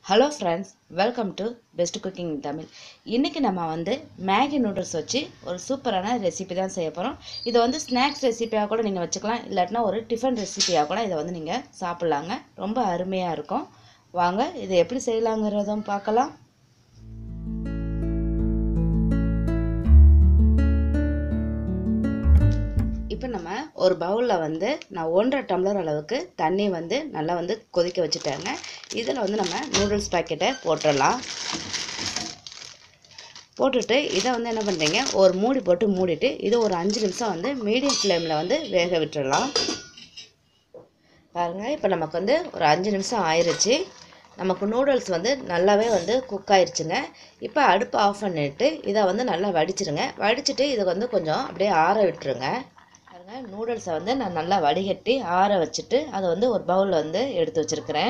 Hello friends, welcome to Best Cooking in Tamil. இன்னைக்கு நம்ம Maggi noodles வச்சு ஒரு சூப்பரான ரெசிபி தான் செய்ய போறோம். இது ஸ்நாக்ஸ் ரெசிபியா கூட நீங்க வச்சுக்கலாம், இல்லனா ஒரு டிஃபன் ரெசிபியா கூட இத நீங்க சாப்பிடலாங்க. ரொம்ப அருமையா இருக்கும். வாங்க இதை எப்படி செய்யலாம்ங்கறத பார்க்கலாம். இப்போ நம்ம ஒரு பவுல்ல நான் 1.5 டம்ளர் அளவுக்கு தண்ணி நல்லா கொதிக்க வச்சிட்டேங்க. இதில் நம்ம நூடுல்ஸ் பாக்கெட்டை போட்டுடலாம். போட்டுட்டு இதை என்ன பண்ணுறீங்க, ஒரு மூடி போட்டு மூடிட்டு இதை ஒரு 5 நிமிஷம் மீடியம் ஃப்ளேமில் வேக விட்டுடலாம். பாருங்கள், இப்போ நமக்கு ஒரு 5 நிமிஷம் ஆயிடுச்சு. நமக்கு நூடுல்ஸ் நல்லாவே குக் ஆயிடுச்சுங்க. இப்போ அடுப்பு ஆஃப் பண்ணிவிட்டு இதை நல்லா வடிச்சிருங்க. வடிச்சிட்டு இதை கொஞ்சம் அப்படியே ஆற விட்டுருங்க. நூடுல்ஸை நான் நல்லா வடிகட்டி ஆற வச்சுட்டு அதை ஒரு பவுலில் எடுத்து வச்சுருக்கிறேன்.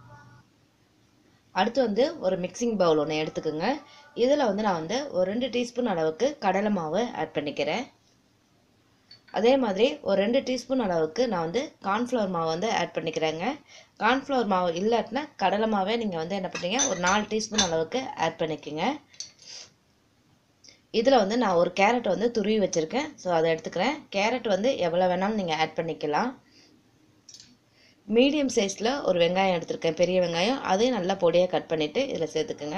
அடுத்து ஒரு மிக்சிங் பவுல் ஒன்று எடுத்துக்கோங்க. இதில் நான் ஒரு 2 டீஸ்பூன் அளவுக்கு கடலை மாவு ஆட் பண்ணிக்கிறேன். அதே மாதிரி ஒரு 2 டீஸ்பூன் அளவுக்கு நான் கார்ன்ஃப்ளவர் மாவு ஆட் பண்ணிக்கிறேங்க. கார்ன்ஃப்ளவர் மாவு இல்லாட்டினா கடலை மாவே நீங்கள் என்ன பண்ணுறீங்க, ஒரு 4 டீஸ்பூன் அளவுக்கு ஆட் பண்ணிக்கோங்க. இதில் நான் ஒரு கேரட் துருவி வச்சுருக்கேன். ஸோ அதை எடுத்துக்கிறேன். கேரட் எவ்வளோ வேணாலும் நீங்கள் ஆட் பண்ணிக்கலாம். மீடியம் சைஸில் ஒரு வெங்காயம் எடுத்துருக்கேன், பெரிய வெங்காயம். அதையும் நல்லா பொடியாக கட் பண்ணிவிட்டு இதில் சேர்த்துக்குங்க.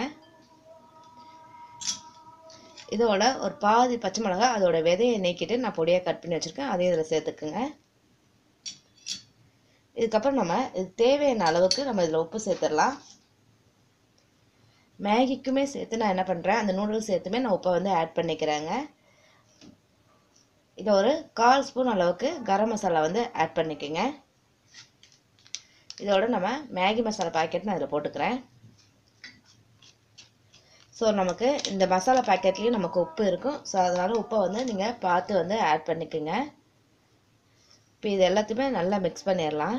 இதோட ஒரு பாதி பச்சை மிளகா அதோட விதையை நீக்கிட்டு நான் பொடியாக கட் பண்ணி வச்சுருக்கேன், அதையும் இதில் சேர்த்துக்குங்க. இதுக்கப்புறம் நம்ம இது தேவையான அளவுக்கு நம்ம இதில் உப்பு சேர்த்துடலாம். மேகிக்குமே சேர்த்து நான் என்ன பண்ணுறேன், அந்த நூடுல்ஸ் சேர்த்துமே நான் உப்பை ஆட் பண்ணிக்கிறேங்க. இதை ஒரு 1/4 ஸ்பூன் அளவுக்கு கரம் மசாலா ஆட் பண்ணிக்கோங்க. இதோட நம்ம மேகி மசாலா பாக்கெட் நான் இதில் போட்டுக்கிறேன். ஸோ நமக்கு இந்த மசாலா பாக்கெட்லேயும் நமக்கு உப்பு இருக்கும். ஸோ அதனால் உப்பை நீங்கள் பார்த்து ஆட் பண்ணிக்கோங்க. இப்போ இது எல்லாத்தையுமே நல்லா மிக்ஸ் பண்ணிடலாம்.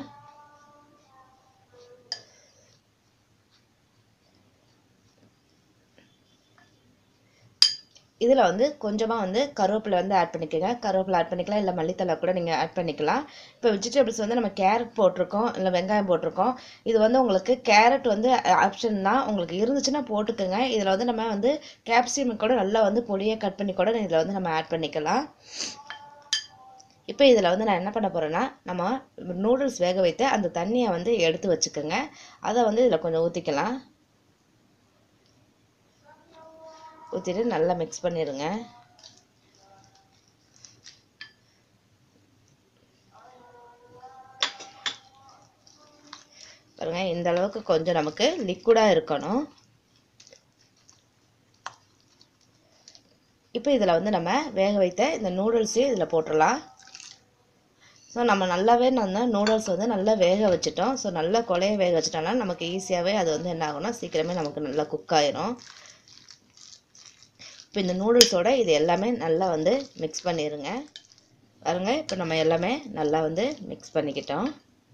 இதில் கொஞ்சமாக கருவேப்பிலை ஆட் பண்ணிக்கோங்க. கருவேப்பிலை ஆட் பண்ணிக்கலாம், இல்லை மல்லித்தலை கூட நீங்கள் ஆட் பண்ணிக்கலாம். இப்போ வெஜிடபிள்ஸ் நம்ம கேரட் போட்டிருக்கோம், இல்லை வெங்காயம் போட்டிருக்கோம். இது உங்களுக்கு கேரட் ஆப்ஷன் தான், உங்களுக்கு இருந்துச்சுன்னா போட்டுக்கோங்க. இதில் நம்ம கேப்சிகம் கூட நல்லா பொடியாக கட் பண்ணி கூட இதில் நம்ம ஆட் பண்ணிக்கலாம். இப்போ இதில் நான் என்ன பண்ண போகிறேன்னா, நம்ம நூடுல்ஸ் வேக வைத்து அந்த தண்ணியை எடுத்து வச்சுக்கோங்க. அதை இதில் கொஞ்சம் ஊற்றிக்கலாம். ஊற்றிட்டு நல்லா மிக்ஸ் பண்ணிடுங்க. பாருங்க, இந்த அளவுக்கு கொஞ்சம் நமக்கு லிக்விடாக இருக்கணும். இப்போ இதில் நம்ம வேக வைத்த இந்த நூடுல்ஸையும் இதில் போட்டுடலாம். ஸோ நம்ம நல்லாவே நூடுல்ஸ் நல்லா வேக வச்சுட்டோம். ஸோ நல்லா கொலைய வேக வச்சுட்டோம்னா நமக்கு ஈஸியாகவே அது என்ன ஆகும்னா சீக்கிரமே நமக்கு நல்லா குக் ஆயிரும். இப்போ இந்த நூடுல்ஸோட இது எல்லாமே நல்லா மிக்ஸ் பண்ணிடுங்க. பாருங்க, இப்போ நம்ம எல்லாமே நல்லா மிக்ஸ் பண்ணிக்கிட்டோம்.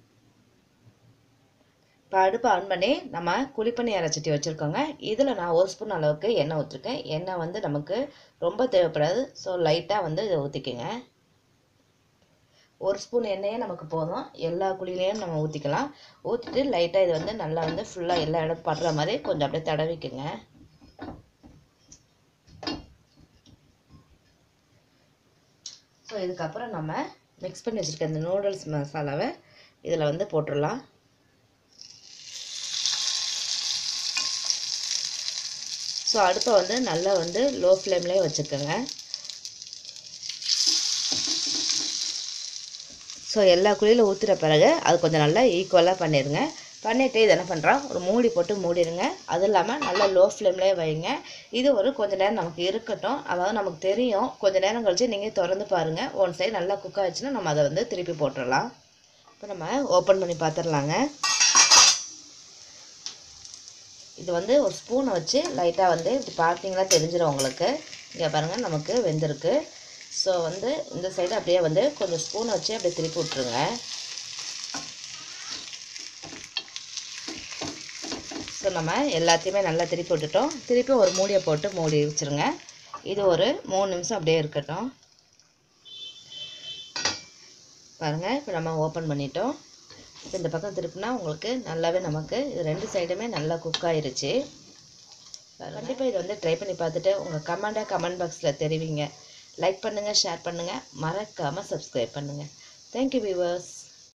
இப்போ அடுப்பு ஆன் பண்ணி நம்ம குழிப்பணியார சட்டி வச்சுருக்கோங்க. இதில் நான் 1 ஸ்பூன் அளவுக்கு எண்ணெய் ஊற்றிருக்கேன். எண்ணெய் நமக்கு ரொம்ப தேவைப்படாது. ஸோ லைட்டாக இதை ஊற்றிக்கோங்க. 1 ஸ்பூன் எண்ணெயே நமக்கு போதும். எல்லா குழியிலையும் நம்ம ஊற்றிக்கலாம். ஊற்றிட்டு லைட்டாக இது நல்லா ஃபுல்லாக எல்லா இடம் படுற மாதிரி கொஞ்சம் அப்படியே தடவிக்குங்க. ஸோ இதுக்கப்புறம் நம்ம மிக்ஸ் பண்ணி வச்சுருக்க இந்த நூடுல்ஸ் மசாலாவை இதில் போட்டுடலாம். ஸோ அடுப்பை நல்லா லோ ஃப்ளேம்லேயே வச்சுக்கோங்க. ஸோ எல்லா குழியில் ஊற்றுற பிறகு அது கொஞ்சம் நல்லா ஈக்குவலாக பண்ணிடுங்க. பண்ணிவிட்டு இதை என்ன பண்ணுறோம், ஒரு மூடி போட்டு மூடிடுங்க. அது இல்லாமல் நல்லா லோ ஃப்ளேம்லேயே வைங்க. இது கொஞ்சம் நேரம் நமக்கு இருக்கட்டும். அதாவது நமக்கு தெரியும், கொஞ்சம் நேரம் கழிச்சு நீங்கள் திறந்து பாருங்கள். ஒன் சைடு நல்லா குக் ஆகிடுச்சுன்னா நம்ம அதை திருப்பி போட்டுடலாம். இப்போ நம்ம ஓப்பன் பண்ணி பார்த்துடலாங்க. இது ஒரு ஸ்பூனை வச்சு லைட்டாக இப்படி பார்த்தீங்கன்னா தெரிஞ்சிடும் உங்களுக்கு. இங்கே பாருங்கள், நமக்கு வெந்திருக்கு. ஸோ இந்த சைடு அப்படியே கொஞ்சம் ஸ்பூனை வச்சு அப்படியே திருப்பி விட்ருங்க. ஸோ நம்ம எல்லாத்தையுமே நல்லா திருப்பி விட்டுட்டோம். திருப்பி ஒரு மூடியை போட்டு மூடி வச்சுருங்க. இது ஒரு 3 நிமிஷம் அப்படியே இருக்கட்டும். பாருங்கள், இப்போ நம்ம ஓப்பன் பண்ணிட்டோம். இப்போ இந்த பக்கம் திருப்பினா உங்களுக்கு நல்லாவே நமக்கு இது 2 சைடுமே நல்லா குக் ஆயிருச்சு. கண்டிப்பாக இதை வந்து ட்ரை பண்ணி பார்த்துட்டு உங்கள் கமெண்ட் பாக்ஸில் தெரிவிங்க. லைக் பண்ணுங்கள், ஷேர் பண்ணுங்கள், மறக்காமல் சப்ஸ்கிரைப் பண்ணுங்கள். Thank you viewers.